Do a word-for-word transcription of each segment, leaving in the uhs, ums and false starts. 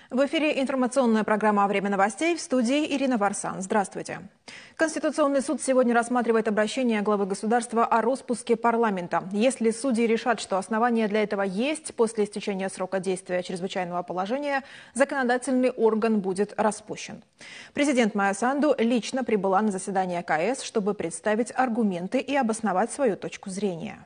В эфире информационная программа «Время новостей», в студии Ирина Варсан. Здравствуйте. Конституционный суд сегодня рассматривает обращение главы государства о распуске парламента. Если судьи решат, что основания для этого есть, после истечения срока действия чрезвычайного положения законодательный орган будет распущен. Президент Майя Санду лично прибыла на заседание КС, чтобы представить аргументы и обосновать свою точку зрения.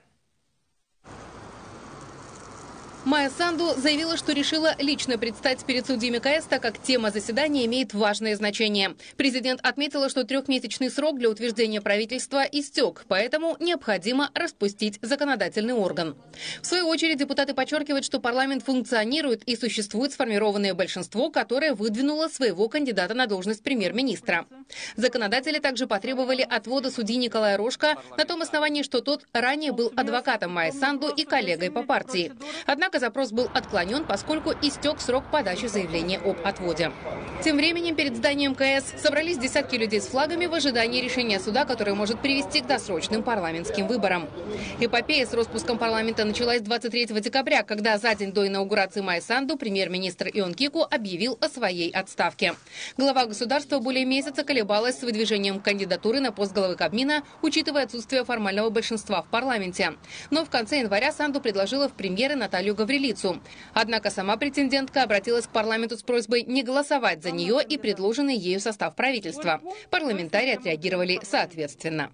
Майя Санду заявила, что решила лично предстать перед судьями КС, так как тема заседания имеет важное значение. Президент отметила, что трехмесячный срок для утверждения правительства истек, поэтому необходимо распустить законодательный орган. В свою очередь депутаты подчеркивают, что парламент функционирует и существует сформированное большинство, которое выдвинуло своего кандидата на должность премьер-министра. Законодатели также потребовали отвода судьи Николая Рожка на том основании, что тот ранее был адвокатом Майи Санду и коллегой по партии. Однако запрос был отклонен, поскольку истек срок подачи заявления об отводе. Тем временем перед зданием КС собрались десятки людей с флагами в ожидании решения суда, которое может привести к досрочным парламентским выборам. Эпопея с распуском парламента началась двадцать третьего декабря, когда за день до инаугурации Майи Санду премьер-министр Ион Кику объявил о своей отставке. Глава государства более месяца колебалась с выдвижением кандидатуры на пост главы Кабмина, учитывая отсутствие формального большинства в парламенте. Но в конце января Санду предложила в премьеры Наталью Гаврилицу. Однако сама претендентка обратилась к парламенту с просьбой не голосовать за нее и предложенный ею состав правительства. Парламентарии отреагировали соответственно.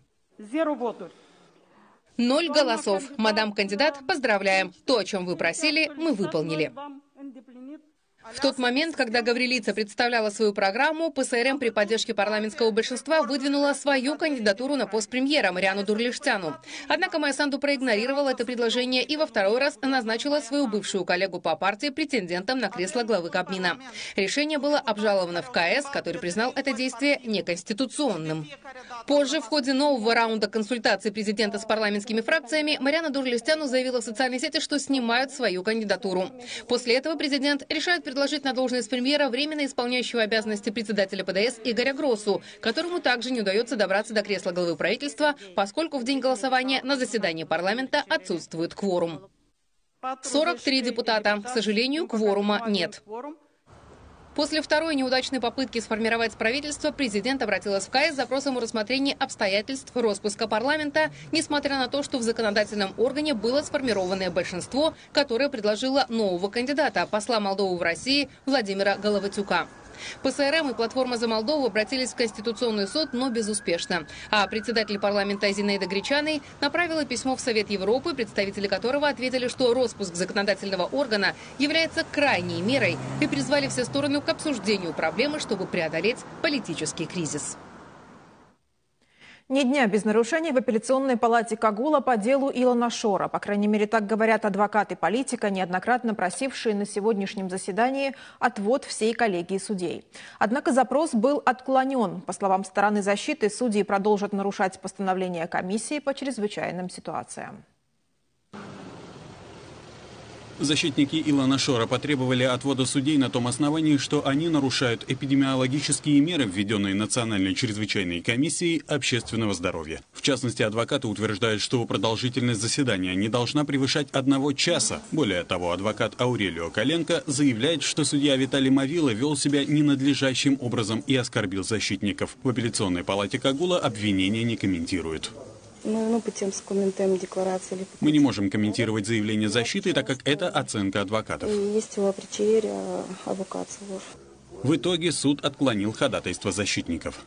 Ноль голосов. Мадам кандидат, поздравляем. То, о чем вы просили, мы выполнили. В тот момент, когда Гаврилица представляла свою программу, ПСРМ при поддержке парламентского большинства выдвинула свою кандидатуру на пост премьера Мариану Дурлиштяну. Однако Майя Санду проигнорировала это предложение и во второй раз назначила свою бывшую коллегу по партии претендентом на кресло главы Кабмина. Решение было обжаловано в КС, который признал это действие неконституционным. Позже, в ходе нового раунда консультаций президента с парламентскими фракциями, Мариана Дурлиштяну заявила в социальной сети, что снимают свою кандидатуру. После этого президент решает предложить предложить на должность премьера временно исполняющего обязанности председателя ПДС Игоря Гросу, которому также не удается добраться до кресла главы правительства, поскольку в день голосования на заседании парламента отсутствует кворум. сорок три депутата. К сожалению, кворума нет. После второй неудачной попытки сформировать правительство, президент обратилась в КС с запросом о рассмотрении обстоятельств распуска парламента, несмотря на то, что в законодательном органе было сформированное большинство, которое предложило нового кандидата, посла Молдовы в России Владимира Головатюка. ПСРМ и платформа «За Молдову» обратились в Конституционный суд, но безуспешно. А председатель парламента Зинаида Гречаной направила письмо в Совет Европы, представители которого ответили, что распуск законодательного органа является крайней мерой и призвали все стороны к обсуждению проблемы, чтобы преодолеть политический кризис. Ни дня без нарушений в апелляционной палате Кагула по делу Илона Шора. По крайней мере, так говорят адвокаты политика, неоднократно просившие на сегодняшнем заседании отвод всей коллегии судей. Однако запрос был отклонен. По словам стороны защиты, судьи продолжат нарушать постановление комиссии по чрезвычайным ситуациям. Защитники Илона Шора потребовали отвода судей на том основании, что они нарушают эпидемиологические меры, введенные Национальной чрезвычайной комиссией общественного здоровья. В частности, адвокаты утверждают, что продолжительность заседания не должна превышать одного часа. Более того, адвокат Аурелио Коленко заявляет, что судья Виталий Мавила вел себя ненадлежащим образом и оскорбил защитников. В апелляционной палате Кагула обвинения не комментируют. Мы не можем комментировать заявление защиты, так как это оценка адвокатов. В итоге суд отклонил ходатайство защитников.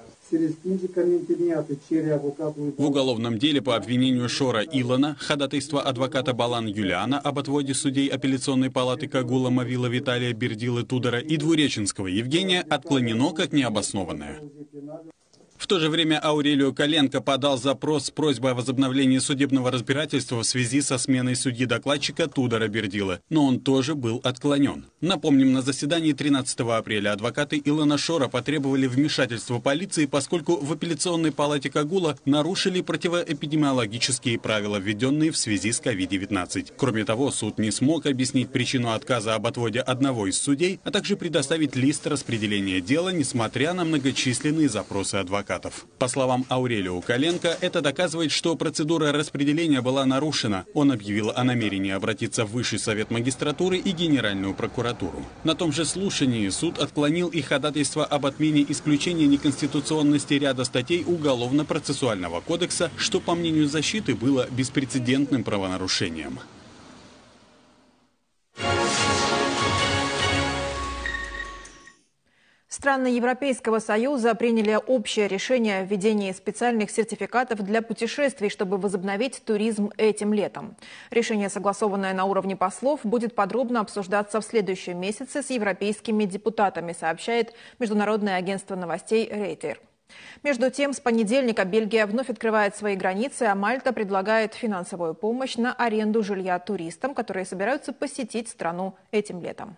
В уголовном деле по обвинению Шора Илона ходатайство адвоката Балан Юлиана об отводе судей апелляционной палаты Кагула Мавила Виталия Бердилы Тудора и Двуреченского Евгения отклонено как необоснованное. В то же время Аурелио Коленко подал запрос с просьбой о возобновлении судебного разбирательства в связи со сменой судьи-докладчика Тудора Бердилы, но он тоже был отклонен. Напомним, на заседании тринадцатого апреля адвокаты Илона Шора потребовали вмешательства полиции, поскольку в апелляционной палате Кагула нарушили противоэпидемиологические правила, введенные в связи с ковид девятнадцать. Кроме того, суд не смог объяснить причину отказа об отводе одного из судей, а также предоставить лист распределения дела, несмотря на многочисленные запросы адвокатов. сертификатов. По словам Аурелио Коленко, это доказывает, что процедура распределения была нарушена. Он объявил о намерении обратиться в Высший совет магистратуры и Генеральную прокуратуру. На том же слушании суд отклонил и ходатайство об отмене исключения неконституционности ряда статей Уголовно-процессуального кодекса, что, по мнению защиты, было беспрецедентным правонарушением. Страны Европейского Союза приняли общее решение о введении специальных сертификатов для путешествий, чтобы возобновить туризм этим летом. Решение, согласованное на уровне послов, будет подробно обсуждаться в следующем месяце с европейскими депутатами, сообщает Международное агентство новостей Рейтер. Между тем, с понедельника Бельгия вновь открывает свои границы, а Мальта предлагает финансовую помощь на аренду жилья туристам, которые собираются посетить страну этим летом.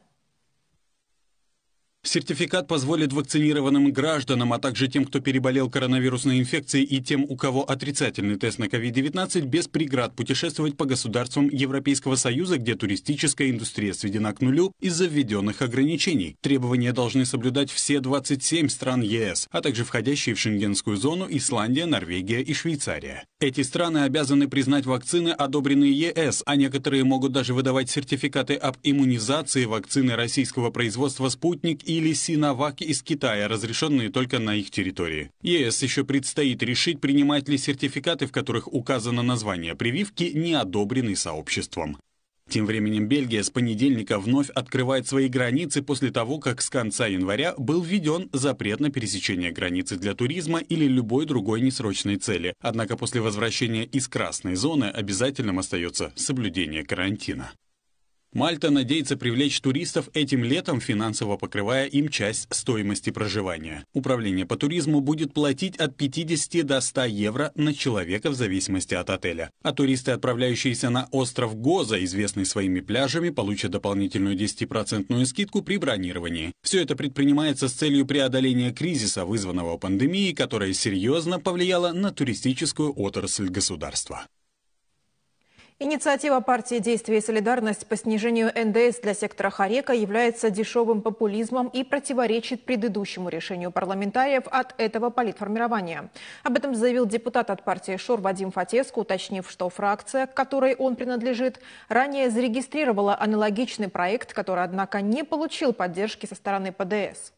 Сертификат позволит вакцинированным гражданам, а также тем, кто переболел коронавирусной инфекцией, и тем, у кого отрицательный тест на ковид девятнадцать, без преград путешествовать по государствам Европейского Союза, где туристическая индустрия сведена к нулю из-за введенных ограничений. Требования должны соблюдать все двадцать семь стран ЕС, а также входящие в шенгенскую зону Исландия, Норвегия и Швейцария. Эти страны обязаны признать вакцины, одобренные ЕС, а некоторые могут даже выдавать сертификаты об иммунизации вакцины российского производства «Спутник» или «Синовак» из Китая, разрешенные только на их территории. ЕС еще предстоит решить, принимать ли сертификаты, в которых указано название прививки, не одобренный сообществом. Тем временем Бельгия с понедельника вновь открывает свои границы после того, как с конца января был введен запрет на пересечение границы для туризма или любой другой несрочной цели. Однако после возвращения из красной зоны обязательным остается соблюдение карантина. Мальта надеется привлечь туристов этим летом, финансово покрывая им часть стоимости проживания. Управление по туризму будет платить от пятидесяти до ста евро на человека в зависимости от отеля. А туристы, отправляющиеся на остров Гоза, известный своими пляжами, получат дополнительную десятипроцентную скидку при бронировании. Все это предпринимается с целью преодоления кризиса, вызванного пандемией, которая серьезно повлияла на туристическую отрасль государства. Инициатива партии «Действие и солидарность» по снижению эн дэ эс для сектора Хорека является дешевым популизмом и противоречит предыдущему решению парламентариев от этого политформирования. Об этом заявил депутат от партии ШОР Вадим Фатеску, уточнив, что фракция, к которой он принадлежит, ранее зарегистрировала аналогичный проект, который, однако, не получил поддержки со стороны пэ дэ эс.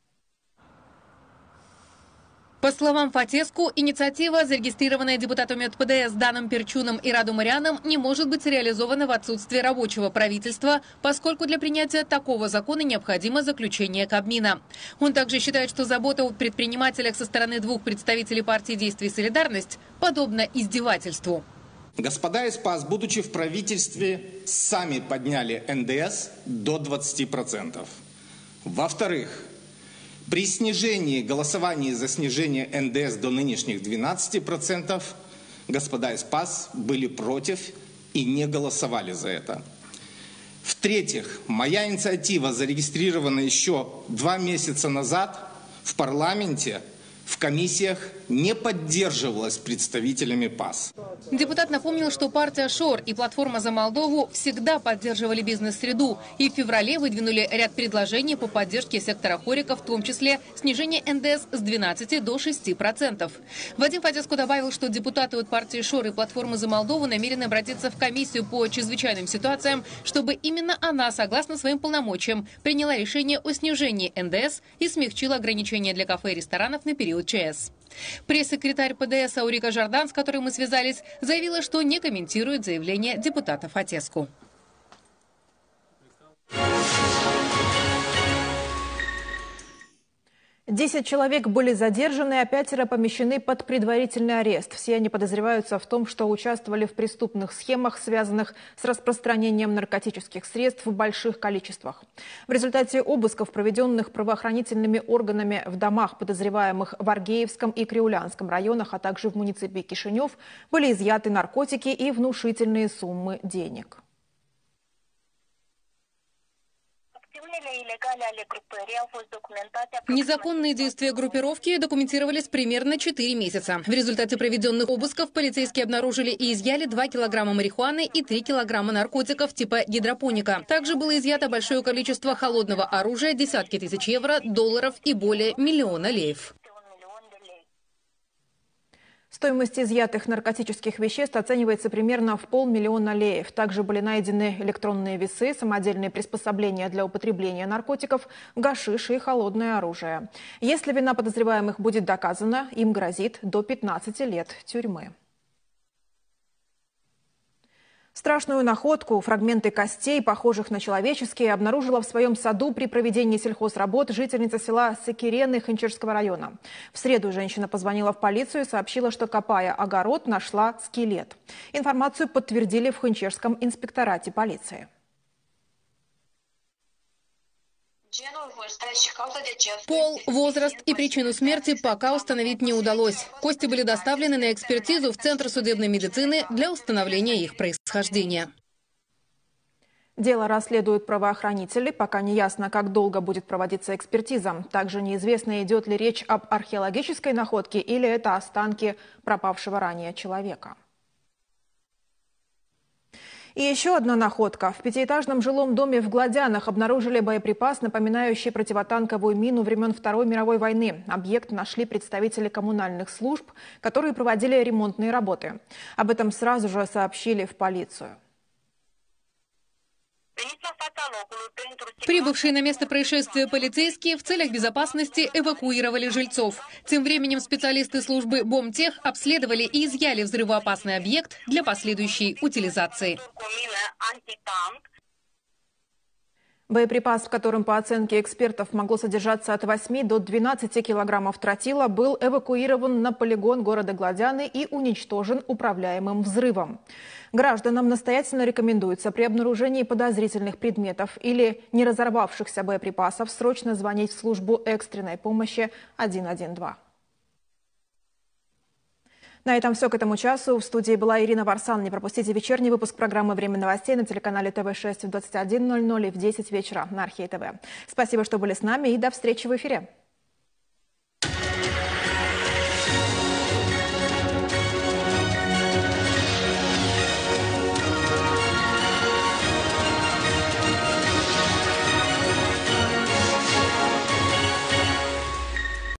По словам Фатеску, инициатива, зарегистрированная депутатами от пэ дэ эс Даном Перчуном и Раду Марианом, не может быть реализована в отсутствие рабочего правительства, поскольку для принятия такого закона необходимо заключение Кабмина. Он также считает, что забота о предпринимателях со стороны двух представителей партии «Действие и солидарность» подобна издевательству. Господа из ПАС, будучи в правительстве, сами подняли эн дэ эс до двадцати процентов. Во-вторых, при снижении, голосовании за снижение эн дэ эс до нынешних двенадцати процентов, господа из ПАС были против и не голосовали за это. В-третьих, моя инициатива, зарегистрирована еще два месяца назад в парламенте, в комиссиях, не поддерживалась представителями ПАС. Депутат напомнил, что партия ШОР и платформа «За Молдову» всегда поддерживали бизнес-среду и в феврале выдвинули ряд предложений по поддержке сектора Хорека, в том числе снижение эн дэ эс с двенадцати до шести процентов. Вадим Фатеску добавил, что депутаты от партии ШОР и платформы «За Молдову» намерены обратиться в комиссию по чрезвычайным ситуациям, чтобы именно она, согласно своим полномочиям, приняла решение о снижении эн дэ эс и смягчила ограничения для кафе и ресторанов на период ЧС. Пресс-секретарь пэ дэ эс Аурика Жардан, с которой мы связались, заявила, что не комментирует заявление депутата Фатеску. Десять человек были задержаны, а пятеро помещены под предварительный арест. Все они подозреваются в том, что участвовали в преступных схемах, связанных с распространением наркотических средств в больших количествах. В результате обысков, проведенных правоохранительными органами в домах подозреваемых в Аргеевском и Криулянском районах, а также в муниципе Кишинев, были изъяты наркотики и внушительные суммы денег. Незаконные действия группировки документировались примерно четыре месяца. В результате проведенных обысков полицейские обнаружили и изъяли два килограмма марихуаны и три килограмма наркотиков типа гидропоника. Также было изъято большое количество холодного оружия, десятки тысяч евро, долларов и более миллиона леев. Стоимость изъятых наркотических веществ оценивается примерно в полмиллиона леев. Также были найдены электронные весы, самодельные приспособления для употребления наркотиков, гашиш и холодное оружие. Если вина подозреваемых будет доказана, им грозит до пятнадцати лет тюрьмы. Страшную находку, фрагменты костей, похожих на человеческие, обнаружила в своем саду при проведении сельхозработ жительница села Сакирены Хынчырского района. В среду женщина позвонила в полицию и сообщила, что, копая огород, нашла скелет. Информацию подтвердили в Хынчырском инспекторате полиции. Пол, возраст и причину смерти пока установить не удалось. Кости были доставлены на экспертизу в Центр судебной медицины для установления их происхождения. Дело расследуют правоохранители. Пока не ясно, как долго будет проводиться экспертиза. Также неизвестно, идет ли речь об археологической находке или это останки пропавшего ранее человека. И еще одна находка. В пятиэтажном жилом доме в Гладянах обнаружили боеприпас, напоминающий противотанковую мину времен Второй мировой войны. Объект нашли представители коммунальных служб, которые проводили ремонтные работы. Об этом сразу же сообщили в полицию. Прибывшие на место происшествия полицейские в целях безопасности эвакуировали жильцов. Тем временем специалисты службы Бомтех обследовали и изъяли взрывоопасный объект для последующей утилизации. Боеприпас, в котором, по оценке экспертов, могло содержаться от восьми до двенадцати килограммов тротила, был эвакуирован на полигон города Гладяны и уничтожен управляемым взрывом. Гражданам настоятельно рекомендуется при обнаружении подозрительных предметов или не разорвавшихся боеприпасов срочно звонить в службу экстренной помощи один один два. На этом все к этому часу. В студии была Ирина Варсан. Не пропустите вечерний выпуск программы «Время новостей» на телеканале ТВ шесть в двадцать один ноль ноль и в десять вечера на Архей ТВ. Спасибо, что были с нами, и до встречи в эфире.